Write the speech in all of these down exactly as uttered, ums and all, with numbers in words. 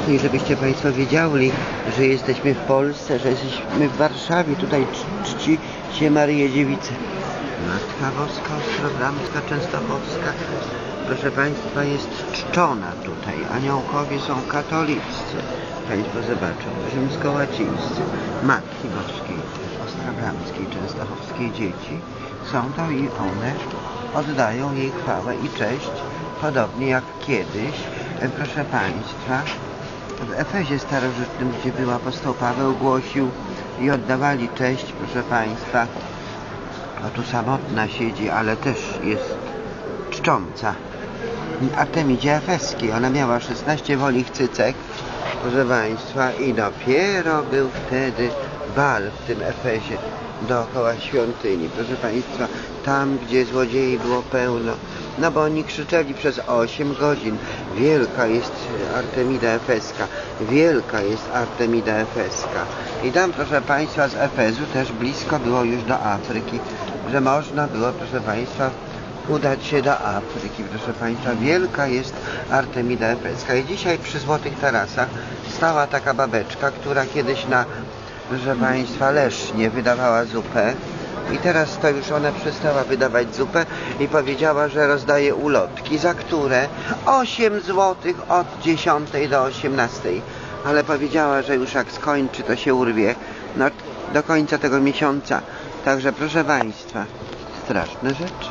I żebyście Państwo wiedzieli, że jesteśmy w Polsce, że jesteśmy w Warszawie, tutaj czci się Maryję Dziewicę. Matka Boska, Ostrobramska, Częstochowska, proszę Państwa, jest czczona tutaj. Aniołkowie są katoliccy. Państwo zobaczą, rzymskołacińscy. Matki Boskiej, Ostrobramskiej, Częstochowskiej dzieci są to i one oddają jej chwałę i cześć, podobnie jak kiedyś, proszę Państwa, w Efezie starożytnym, gdzie był apostoł Paweł, głosił i oddawali cześć, proszę Państwa. O, tu samotna siedzi, ale też jest czcząca. Artemidzie Efeskiej. Ona miała szesnaście wolich cycek, proszę Państwa, i dopiero był wtedy bal w tym Efezie dookoła świątyni. Proszę Państwa, tam, gdzie złodziei było pełno. No bo oni krzyczeli przez osiem godzin. Wielka jest Artemida Efeska. Wielka jest Artemida Efeska. I tam, proszę Państwa, z Efezu też blisko było już do Afryki, że można było, proszę Państwa, udać się do Afryki. Proszę Państwa, wielka jest Artemida Efeska. I dzisiaj przy Złotych Tarasach stała taka babeczka, która kiedyś na, proszę Państwa, Lesznie wydawała zupę. I teraz to już ona przestała wydawać zupę i powiedziała, że rozdaje ulotki, za które osiem złotych od dziesiątej do osiemnastej. Ale powiedziała, że już jak skończy, to się urwie. No, do końca tego miesiąca. Także proszę Państwa, straszne rzeczy.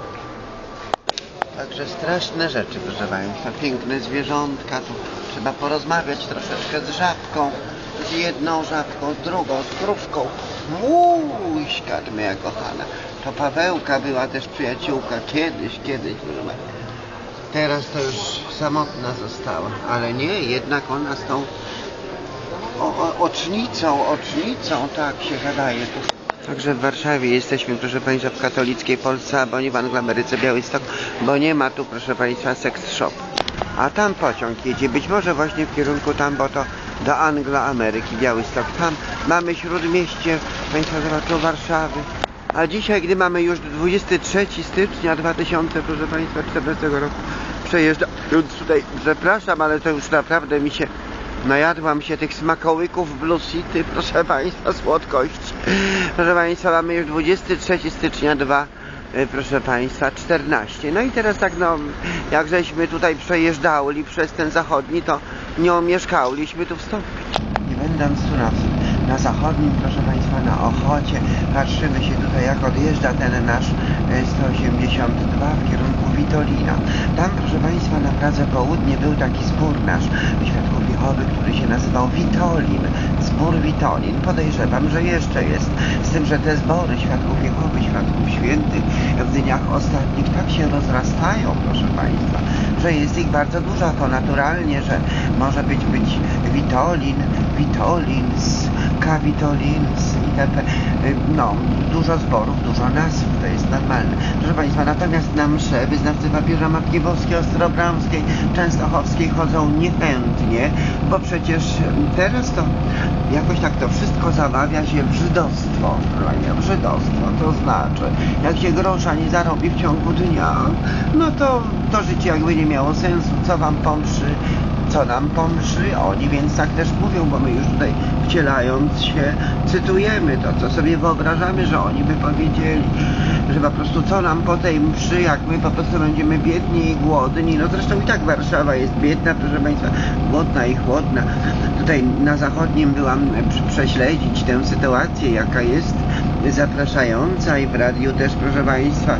Także straszne rzeczy, proszę Państwa. Piękne zwierzątka. Tu trzeba porozmawiać troszeczkę z żabką. Z jedną żabką, z drugą, z kruszką. Muśka moja kochana. To Pawełka była też przyjaciółka. Kiedyś, kiedyś. Teraz to już samotna została. Ale nie, jednak ona z tą o, o, ocznicą, ocznicą, tak się wydaje. Także w Warszawie jesteśmy, proszę Państwa, w katolickiej Polsce, bo nie w Angloameryce Białystok, bo nie ma tu, proszę Państwa, sex shop. A tam pociąg jedzie, być może właśnie w kierunku tam, bo to do Angloameryki Białystok. Tam mamy Śródmieście, Państwo zobaczą, Warszawy. A dzisiaj, gdy mamy już dwudziestego trzeciego stycznia dwa tysiące czternastego roku, przejeżdżam tutaj, przepraszam, ale to już naprawdę mi się najadłam się tych smakołyków Blue City, proszę Państwa, słodkość. Proszę Państwa, mamy już dwudziestego trzeciego stycznia dwa, proszę Państwa, czternaście. No i teraz tak, no, jak żeśmy tutaj przejeżdżali przez ten zachodni, to nie omieszkaliśmy tu wstąpić. Nie będąc tu na, na zachodnim, proszę Państwa, na Ochocie, patrzymy się tutaj, jak odjeżdża ten nasz sto osiemdziesiąt dwa w kierunku Witolina. Tam, proszę Państwa, na Pradze Południe był taki zbór nasz Świadków Jehowy, który się nazywał Witolin. Zbór Witolin. Podejrzewam, że jeszcze jest. Z tym, że te zbory Świadków Jehowy, Świadków Świętych w dniach ostatnich tak się rozrastają, proszę Państwa, że jest ich bardzo dużo. To naturalnie, że może być być Witolin, Witolins, Kawitolins itp. No, dużo zborów, dużo nazw, to jest normalne. Proszę Państwa, natomiast na msze wyznawcy papieża Matki Boskiej, Ostrobramskiej, Częstochowskiej chodzą niechętnie, bo przecież teraz to jakoś tak to wszystko zamawia się w żydostwo. W żydostwo, to znaczy, jak się grosza nie zarobi w ciągu dnia, no to to życie jakby nie miało sensu. Co wam pomszy? Co nam pomszy? Oni więc tak też mówią, bo my już tutaj wcielając się cytujemy to, co sobie wyobrażamy, że oni by powiedzieli, że po prostu co nam po tej mszy, jak my po prostu będziemy biedni i głodni. No zresztą i tak Warszawa jest biedna, proszę Państwa, głodna i chłodna. Tutaj na zachodnim byłam prześledzić tę sytuację, jaka jest zapraszająca, i w radiu też, proszę Państwa,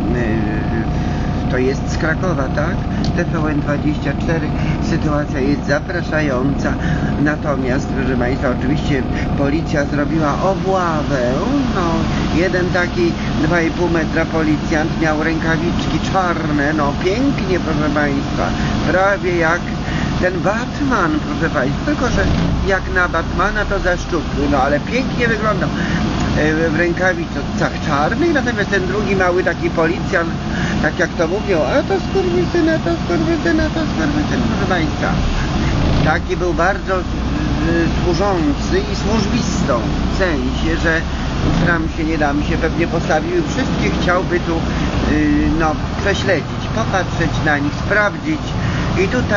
to jest z Krakowa, tak? T V N dwadzieścia cztery. Sytuacja jest zapraszająca. Natomiast, proszę Państwa, oczywiście policja zrobiła obławę. No, jeden taki dwa i pół metra policjant miał rękawiczki czarne. No, pięknie, proszę Państwa. Prawie jak ten Batman, proszę Państwa. Tylko że jak na Batmana to za szczupły. No, ale pięknie wyglądał w rękawicach czarnych. Natomiast ten drugi mały taki policjant, tak jak to mówią, a to skurwysyna, to skurwysyna, to skurwysyna, proszę Państwa. Taki był bardzo y, służący i służbistą, w sensie, że tram się, nie dam się, pewnie postawił i wszystkich chciałby tu y, no, prześledzić, popatrzeć na nich, sprawdzić. I tutaj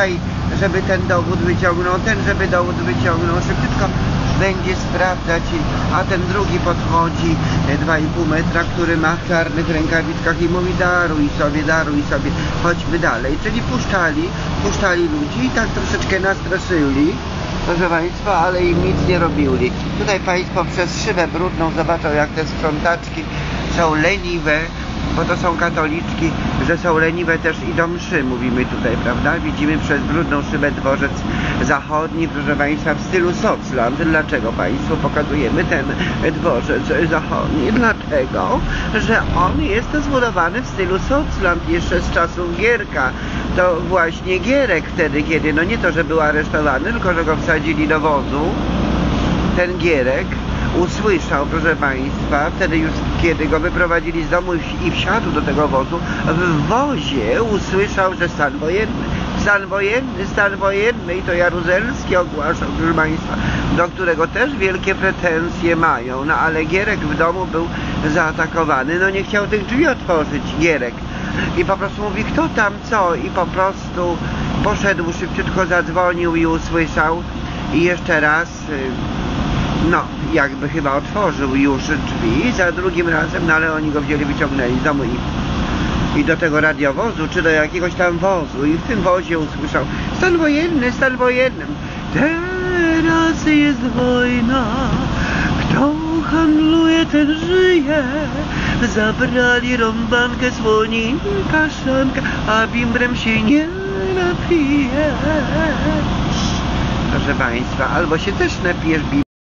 żeby ten dowód wyciągnął, ten, żeby dowód wyciągnął, szybciutko będzie sprawdzać, a ten drugi podchodzi dwa i pół metra, który ma w czarnych rękawiczkach i mówi daruj sobie, daruj sobie, chodźmy dalej. Czyli puszczali, puszczali ludzi i tak troszeczkę nastraszyli, proszę Państwa, ale im nic nie robili. Tutaj Państwo przez szybę brudną zobaczą, jak te sprzątaczki są leniwe, bo to są katoliczki, że są leniwe też i do mszy, mówimy tutaj, prawda? Widzimy przez brudną szybę dworzec zachodni, proszę Państwa, w stylu Socland. Dlaczego Państwu pokazujemy ten dworzec zachodni? Dlatego, że on jest zbudowany w stylu Socland jeszcze z czasów Gierka. To właśnie Gierek wtedy, kiedy, no nie to, że był aresztowany, tylko że go wsadzili do wozu, ten Gierek usłyszał, proszę Państwa, wtedy już kiedy go wyprowadzili z domu i wsiadł do tego wozu, w wozie usłyszał, że stan wojenny, stan wojenny, stan wojenny i to Jaruzelski ogłaszał, proszę Państwa, do którego też wielkie pretensje mają, no ale Gierek w domu był zaatakowany, no nie chciał tych drzwi otworzyć, Gierek, i po prostu mówi, kto tam, co, i po prostu poszedł, szybciutko zadzwonił i usłyszał i jeszcze raz no, jakby chyba otworzył już drzwi za drugim razem, no ale oni go wzięli, wyciągnęli z domu i, i do tego radiowozu, czy do jakiegoś tam wozu i w tym wozie usłyszał stan wojenny, stan wojenny. Teraz jest wojna, kto handluje, ten żyje. Zabrali rąbankę, słoninka, szanka, a bimbrem się nie napije. Proszę Państwa, albo się też napijesz bimbrem.